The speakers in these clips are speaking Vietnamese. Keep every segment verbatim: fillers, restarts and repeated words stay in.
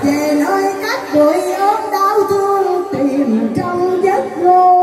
về nơi các bụi ốm đau thương tìm trong giấc ngủ.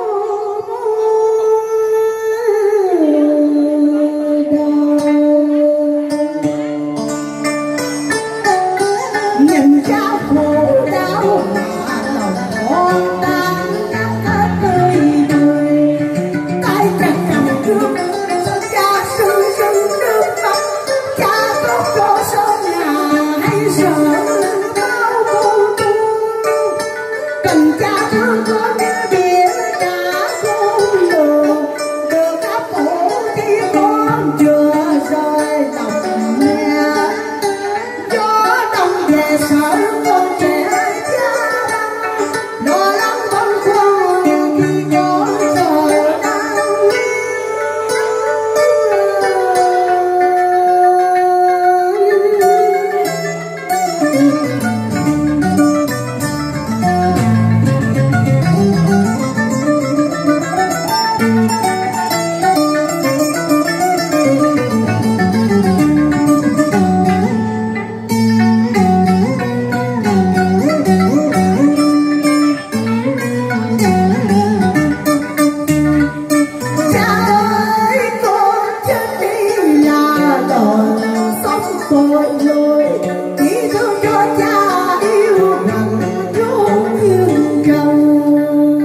Nhìn ra khổ đau mà lòng con đang ngắt tươi tươi, cái trần trần trước cha sư sư nước mắt, cha có cô sớm nhà hay sợ bao cô tu, cần cha thương con như biển cả khôn lường, được ấp ủ khi con chưa rơi lòng mẹ, gió đông về sợ con trẻ cha lo lắng băn khoăn khi con trời đau. Tội lỗi chỉ thương cho cha yêu rằng rốt yêu cầu,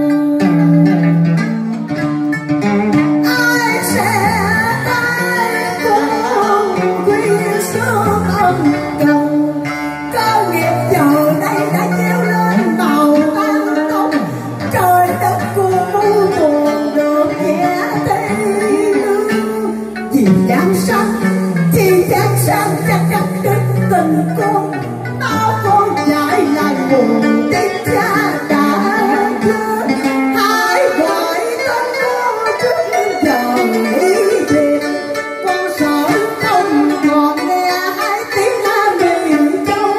ai sẽ tay con quy xuống âm cầu, cơ nghiệp giờ đây đã gieo lên màu tan tóc, trời đất cu mu buồn được vẽ thế lưu, vì giáng sanh vì giáng sanh chắc chắn đến tình con, bao con dại lại buồn tiếc cha đã chết, hãy gọi tên con trước giờ ý thiệt, con sợ không còn nghe hai tiếng la miền Châu.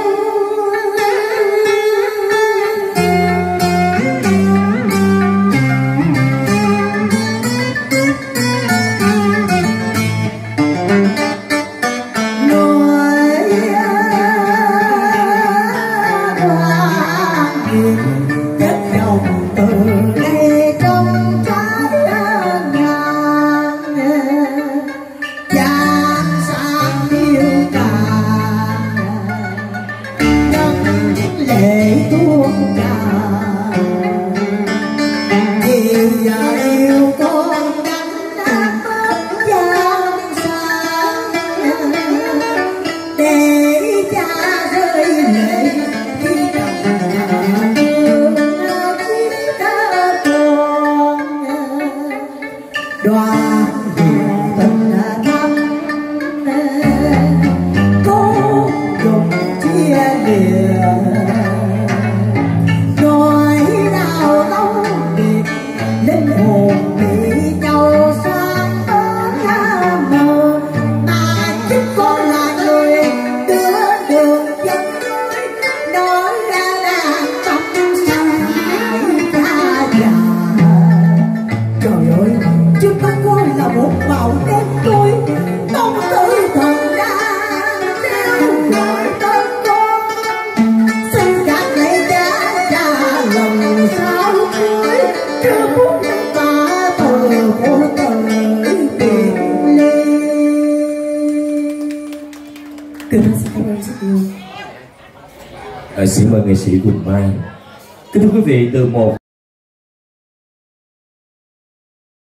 Chất đồng từ đây trong trái ngàn, gian sang yêu càng nhân lệ tuôn tràn, vì giờ yêu con đánh đã mất gian sang, để cha rơi lệ khi đồng đoàn tình thắm cố dùng chia lìa, nỗi đau lâu biệt linh hồn bị nhau sang bến mờ, mà chính con là người đưa đường dẫn lối, nói ra đàn tâm sang hại cha già. Trời ơi, trước mắt con là một màu đen tối, tông tử thần đang treo gọi tên con, xin các lễ cha cha lòng sao cuối, chưa muốn ta từ của tới biệt ly. Kính thưa xin cảm ơn rất nhiều. Xin mời nghệ sĩ Quỳnh Mai. Kính thưa quý vị, từ một